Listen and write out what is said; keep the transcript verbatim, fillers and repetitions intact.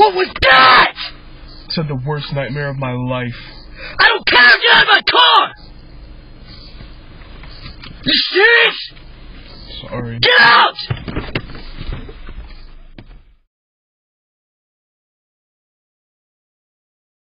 What was that? Said the worst nightmare of my life. I don't care if you're out of my car! You serious? Sorry. Get out!